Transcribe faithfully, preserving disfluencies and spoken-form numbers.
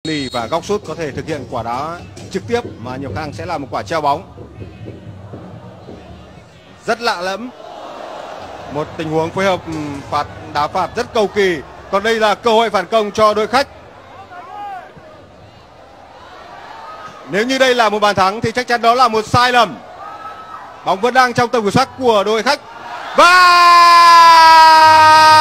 Lì và góc sút có thể thực hiện quả đá trực tiếp mà nhiều khả năng sẽ là một quả treo bóng. Rất lạ lẫm. Một tình huống phối hợp phạt đá phạt rất cầu kỳ. Còn đây là cơ hội phản công cho đội khách. Nếu như đây là một bàn thắng thì chắc chắn đó là một sai lầm. Bóng vẫn đang trong tầm kiểm soát của đội khách. Và